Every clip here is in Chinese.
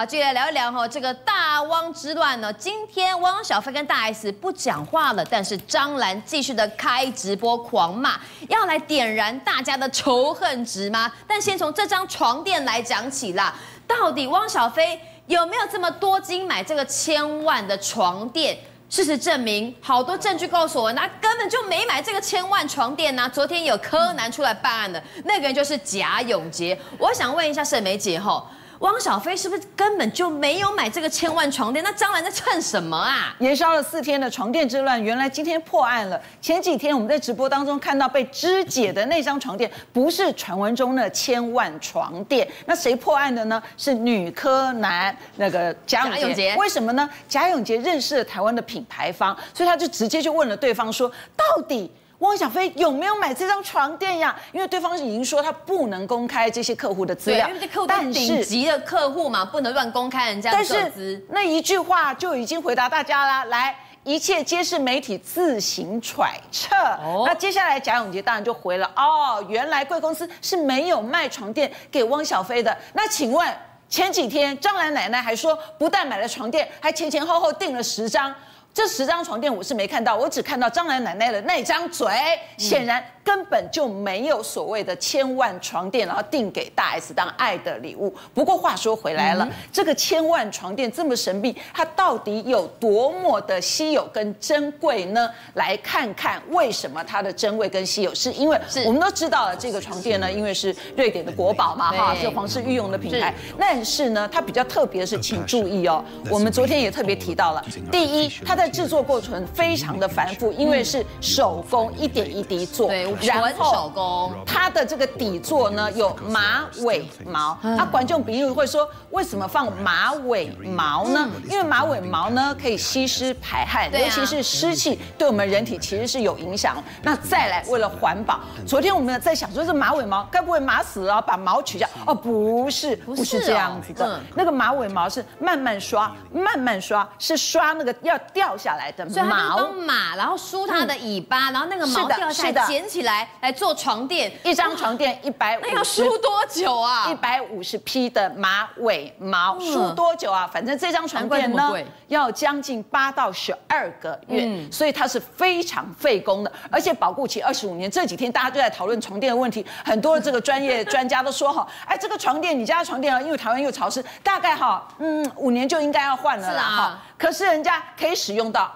好，接下来聊一聊这个大汪之乱呢。今天汪小菲跟大 S 不讲话了，但是张兰继续的开直播狂骂，要来点燃大家的仇恨值吗？但先从这张床垫来讲起啦，到底汪小菲有没有这么多金买这个1000万的床垫？事实证明，好多证据告诉我，他根本就没买这个1000万床垫呐。昨天有柯南出来办案的，那个人就是贾永杰。我想问一下沈梅姐汪小菲是不是根本就没有买这个1000万床垫？那张兰在蹭什么啊？ 延烧了4天的床垫之乱，原来今天破案了。前几天我们在直播当中看到被肢解的那张床垫，不是传闻中的1000万床垫。那谁破案的呢？是女柯南那个贾永杰。为什么呢？贾永杰认识了台湾的品牌方，所以他就直接就问了对方说，到底汪小菲有没有买这张床垫呀？因为对方已经说他不能公开这些客户的资料， 因为这客户是顶级的客户嘛，不能乱公开人家的个资。 但是那一句话就已经回答大家啦，来，一切皆是媒体自行揣测。那接下来贾永杰当然就回了，原来贵公司是没有卖床垫给汪小菲的。那请问前几天张兰奶奶还说，不但买了床垫，还前后订了10张。这10张床垫我是没看到，我只看到张兰奶奶的那张嘴，显然根本就没有所谓的1000万床垫，然后订给大 S 当爱的礼物。不过话说回来了，这个1000万床垫这么神秘，它到底有多么的稀有跟珍贵呢？来看看为什么它的珍贵跟稀有，是因为我们都知道了，这个床垫呢，因为是瑞典的国宝嘛，是皇室御用的品牌。但是呢，它比较特别的是，请注意我们昨天也特别提到了，第一，它在制作过程非常的繁复，因为是手工一点一滴做， 然后手工， 它的这个底座呢有马尾毛。观众朋友会说，为什么放马尾毛呢？因为马尾毛呢可以吸湿排汗，尤其是湿气对我们人体其实是有影响。那再来，为了环保，昨天我们在想说，这马尾毛该不会麻死了，把毛取下？不是这样子的。那个马尾毛是慢慢刷，是刷那个要掉下来的毛， 所以他就帮马，然后梳它的尾巴，然后那个毛掉下来，捡起来来做床垫。 一张床垫150， 那要梳多久啊 ？150匹的马尾毛，梳多久啊？反正这张床垫呢，要将近8到12个月，所以它是非常费工的，而且保固期25年。这几天大家都在讨论床垫的问题，很多的这个专业专家都说这个床垫，你家的床垫因为台湾又潮湿，大概5年就应该要换了啦。可是人家可以使用到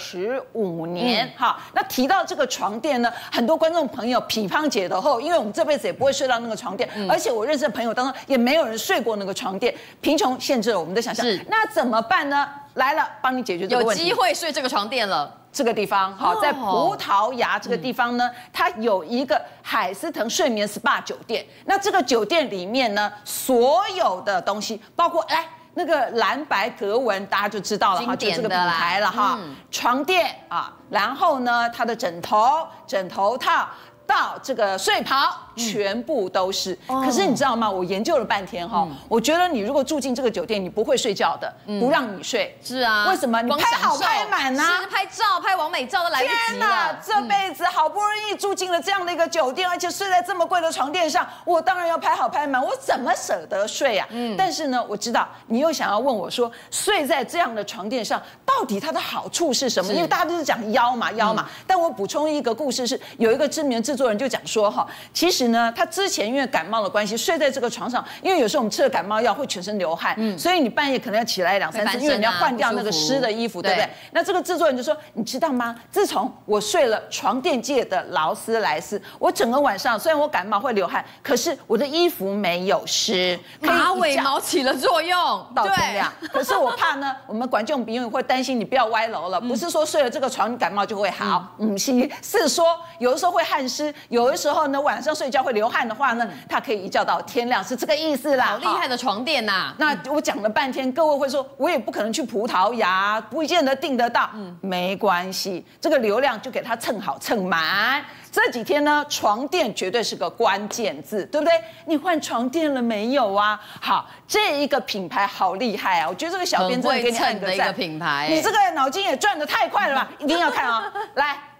25年。那提到这个床垫呢，很多观众朋友批判解的因为我们这辈子也不会睡到那个床垫，而且我认识的朋友当中也没有人睡过那个床垫，贫穷限制了我们的想象。那怎么办呢？来了，帮你解决这个问题。 有机会睡这个床垫了。 这个地方在葡萄牙这个地方呢，它有一个海斯腾睡眠 SPA 酒店。那这个酒店里面呢，所有的东西，包括那个蓝白格纹，大家就知道了就这个品牌了床垫然后呢，它的枕头套到这个睡袍，全部都是。可是你知道吗？我研究了半天我觉得你如果住进这个酒店，你不会睡觉的，不让你睡。 是啊， 为什么？你拍好拍满啊， 是拍照拍完美照都来不及了。 天哪，这辈子好不容易住进了这样的一个酒店，而且睡在这么贵的床垫上，我当然要拍好拍满，我怎么舍得睡啊？但是呢，我知道你又想要问我说，睡在这样的床垫上，到底它的好处是什么？因为大家都是讲腰嘛。但我补充一个故事，是有一个知名制作人就讲说其实呢，他之前因为感冒的关系，睡在这个床上，因为有时候我们吃了感冒药会全身流汗，所以你半夜可能要起来2、3次，因为你要换掉那个湿的衣服，对不对？那这个制作人就说，你知道吗？自从我睡了床垫界的劳斯莱斯，我整个晚上虽然我感冒会流汗，可是我的衣服没有湿， 马尾毛起了作用， 到天亮。可是我怕呢，我们观众朋友会担心你不要歪楼了，不是说睡了这个床你感冒就会好，是说有的时候会汗湿，有的时候呢晚上睡觉会流汗的话呢，它可以一觉到天亮，是这个意思啦。 好厉害的床垫呐！ 那我讲了半天，各位会说，我也不可能去葡萄牙，不见得订得到。没关系，这个流量就给它蹭好蹭满。这几天呢，床垫绝对是个关键字，对不对？你换床垫了没有啊？好，这一个品牌好厉害啊！我觉得这个小编真的给你按个赞。 品牌， 你这个脑筋也转得太快了吧？一定要看啊！来。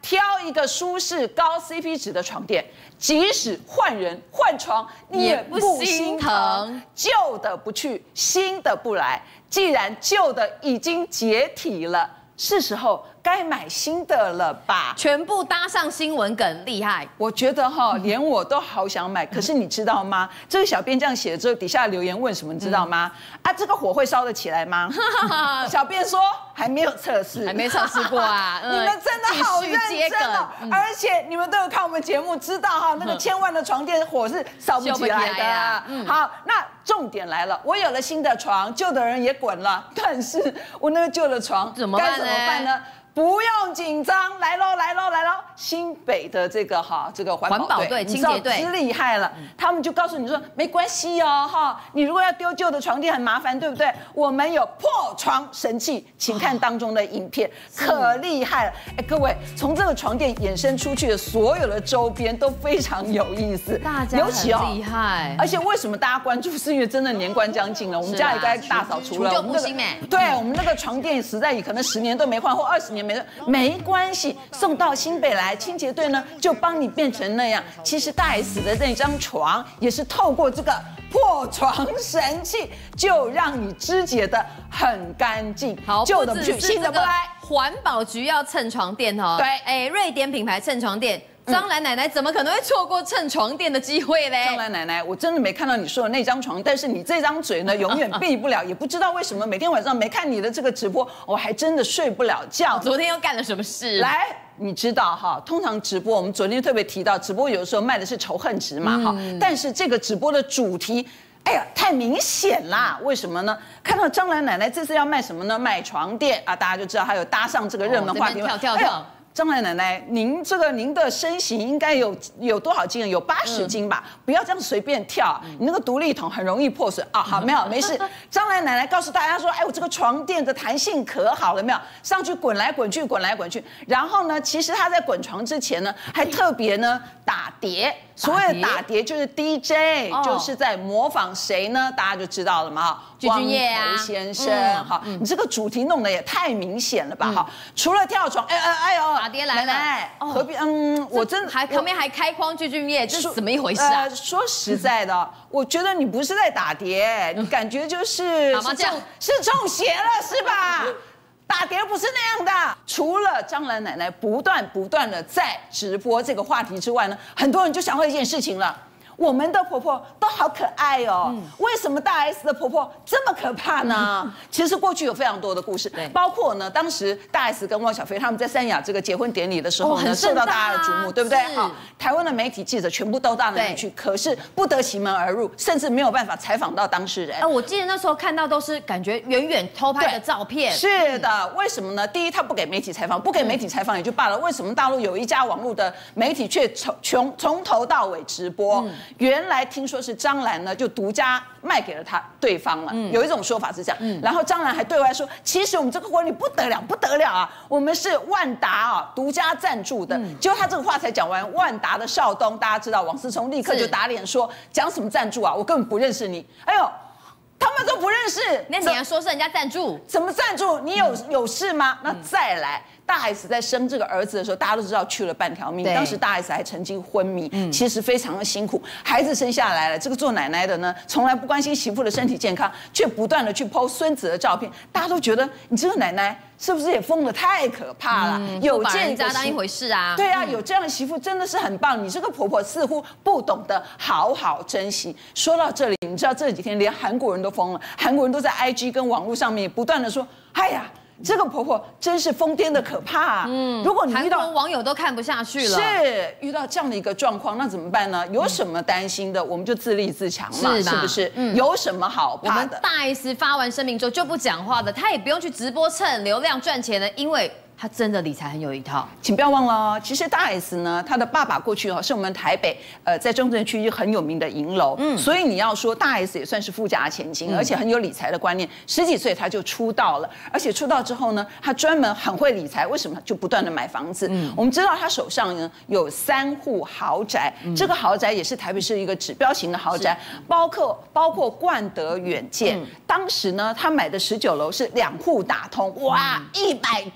挑一个舒适高 CP 值的床垫，即使换人换床，你也不心疼。旧的不去，新的不来。既然旧的已经解体了，是时候该买新的了吧？ 全部搭上新闻梗，厉害！ 我觉得连我都好想买。可是你知道吗？这个小编这样写了之后，底下留言问什么？你知道吗？这个火会烧得起来吗？小编说还没有测试， 还没测试过啊。 你们真的好认真哦！而且你们都有看我们节目，知道那个千万的床垫火是烧不起来的。好，那重点来了，我有了新的床，旧的人也滚了，但是我那个旧的床怎么办呢？ 不用紧张，来喽！新北的这个环保队、清洁队之厉害了，他们就告诉你说没关系哦你如果要丢旧的床垫很麻烦，对不对？我们有破床神器，请看当中的影片，可厉害了！各位，从这个床垫衍生出去的所有的周边都非常有意思， 大家很厉害。 而且为什么大家关注？是因为真的年关将近了，我们家也该大扫除了。 除旧布新对，我们那个床垫实在可能10年都没换，或20年没关系，送到新北来，清洁队呢就帮你变成那样。其实大 S 的那张床也是透过这个破床神器，就让你肢解的很干净。 好， 旧的不去，新的不来。 环保局要蹭床垫对， 瑞典品牌蹭床垫。张兰奶奶怎么可能会错过蹭床垫的机会嘞？ 张兰奶奶，我真的没看到你说的那张床，但是你这张嘴呢，永远闭不了，也不知道为什么每天晚上没看你的这个直播，我还真的睡不了觉。 昨天又干了什么事？ 来，你知道通常直播我们昨天特别提到，直播有的时候卖的是仇恨值嘛但是这个直播的主题。太明显啦！为什么呢？看到张兰奶奶这次要卖什么呢？卖床垫大家就知道她有搭上这个热门话题。 跳。 张兰奶奶，您的身形应该有多少斤？有80斤吧？不要这样随便跳，你那个独立筒很容易破损好，没事。张兰奶奶告诉大家说，我这个床垫的弹性可好了，没有？上去滚来滚去。然后呢，其实她在滚床之前呢，还特别呢打碟。所谓的打碟就是 DJ， 就是在模仿谁呢？大家就知道了嘛。 具俊晔光头先生你这个主题弄得也太明显了吧除了跳床， 打碟来了， 何必我真的旁边还开框具俊晔，这是怎么一回事啊？ 说实在的，我觉得你不是在打碟，你感觉就是打麻将， 是中邪了是吧？打碟不是那样的。除了张兰奶奶不断的在直播这个话题之外呢，很多人就想到一件事情了。我们的婆婆都好可爱为什么大 S 的婆婆这么可怕呢？其实过去有非常多的故事，包括呢，当时大 S 跟汪小菲他们在三亚这个结婚典礼的时候呢，受到大家的瞩目，对不对？台湾的媒体记者全部都到那里去，可是不得其门而入，甚至没有办法采访到当事人。 我记得那时候看到都是感觉远远偷拍的照片。 是的，为什么呢？第一，他不给媒体采访，不给媒体采访也就罢了，为什么大陆有一家网络的媒体却从头到尾直播？原来听说是张兰呢，就独家卖给了对方了。有一种说法是这样，然后张兰还对外说，其实我们这个婚礼不得了我们是万达独家赞助的。结果他这个话才讲完，万达的少东，大家知道王思聪立刻就打脸说，讲什么赞助我根本不认识你。他们都不认识， 那你还说是人家赞助？ 怎么赞助？你有事吗？那再来。大 S 在生这个儿子的时候，大家都知道去了半条命。当时大 S 还曾经昏迷，其实非常的辛苦。孩子生下来了，这个做奶奶的呢，从来不关心媳妇的身体健康，却不断的去 po 孙子的照片。大家都觉得你这个奶奶是不是也疯得太可怕了？ 有把人家当一回事啊？ 对啊，有这样的媳妇真的是很棒。你这个婆婆似乎不懂得好好珍惜。说到这里，你知道这几天连韩国人都疯了，韩国人都在 IG 跟网络上面不断的说，哎呀。这个婆婆真是疯癫的可怕如果你遇到韩国网友都看不下去了， 是遇到这样的一个状况，那怎么办呢？有什么担心的，我们就自立自强嘛，是不是？有什么好怕的？ 我们大 S 发完声明之后就不讲话的，她也不用去直播蹭流量赚钱的，因为他真的理财很有一套， 请不要忘了，其实大 S 呢，她的爸爸过去是我们台北在中正区很有名的银楼，所以你要说大 S 也算是富家千金，而且很有理财的观念。10几岁她就出道了，而且出道之后呢，她专门很会理财。为什么？就不断的买房子。我们知道她手上呢有3户豪宅，这个豪宅也是台北市一个指标型的豪宅，包括冠德远见。当时呢，她买的19楼是2户打通，哇，100多坪。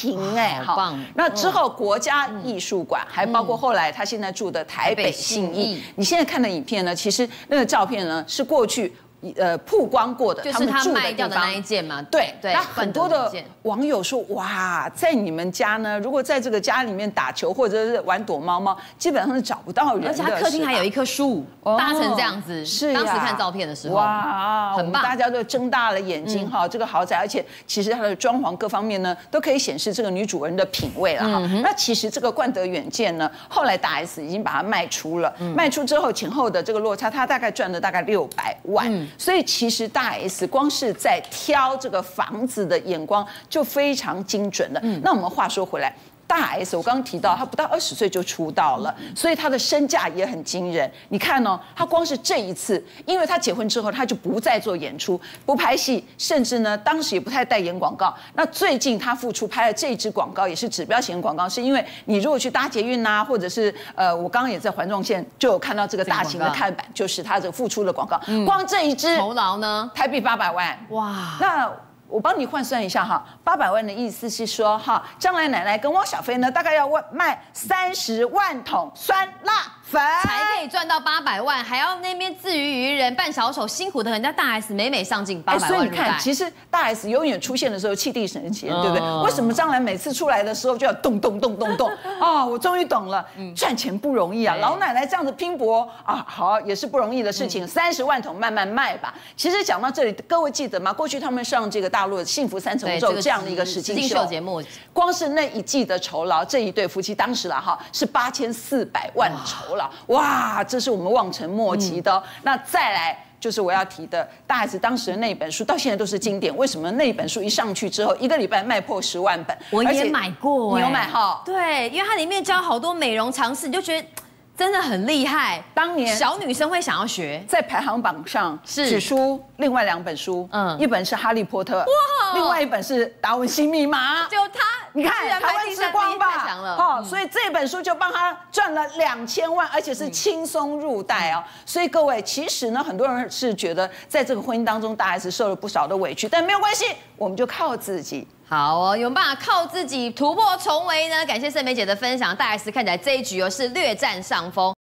庭哎， 好棒。 那之后国家艺术馆，还包括后来他现在住的台北信义。你现在看的影片呢，其实那个照片呢是过去。曝光过的， 就是他卖掉的那一件嘛。 对，那很多的网友说，哇，在你们家呢，如果在这个家里面打球或者是玩躲猫猫，基本上是找不到人的。 而且他客厅还有一棵树，搭成这样子。是当时看照片的时候， 哇，很棒，大家都睁大了眼睛哈，这个豪宅，而且其实它的装潢各方面呢，都可以显示这个女主人的品味了哈。那其实这个冠德远见呢，后来大 S 已经把它卖出了，卖出之后前后的这个落差，他大概赚了大概600万。所以其实大 S 光是在挑这个房子的眼光就非常精准了。那我们话说回来。大 S， 我刚刚提到，她不到20岁就出道了，所以她的身价也很惊人。你看哦，她光是这一次，因为她结婚之后，她就不再做演出，不拍戏，甚至呢，当时也不太代言广告。那最近她复出拍了这支广告，也是指标型广告，是因为你如果去搭捷运啊，或者是我刚刚也在环状线就有看到这个大型的看板，就是她这个复出的广告。光这一支酬劳呢， 台币800万，哇，那。我帮你换算一下哈，800万的意思是说哈，将来奶奶跟汪小菲呢，大概要卖30万桶酸辣粉， 才可以赚到800万，还要那边自娱于人扮小丑，辛苦的人家大 S 每每上镜800万。 所以你看，其实大 S 永远出现的时候气定神闲，对不对？为什么张兰每次出来的时候就要动动动动动？哦，我终于懂了，赚钱不容易啊，老奶奶这样子拼搏啊，好也是不容易的事情。30万桶慢慢卖吧。其实讲到这里，各位记得吗？过去他们上这个大陆的《幸福三重奏》这样的一个实境秀节目， 光是那一季的酬劳，这一对夫妻当时啦哈是8400万酬劳，哇，这是我们望尘莫及的。那再来。就是我要提的，大 S 当时的那本书到现在都是经典。为什么那本书一上去之后，1个礼拜卖破10万本？ 我也买过， 你有买哈？ 对，因为它里面教好多美容常识，你就觉得真的很厉害。当年小女生会想要学， 在排行榜上只输另外2本书，一本是《哈利波特》，另外一本是《达文西密码》。 就他， 你看台湾之光吧，所以这本书就帮他赚了2000万，而且是轻松入袋哦。所以各位，其实呢，很多人是觉得在这个婚姻当中，大 S 受了不少的委屈，但没有关系，我们就靠自己。 好哦，有办法靠自己突破重围呢？感谢盛梅姐的分享，大 S 看起来这一局是略占上风。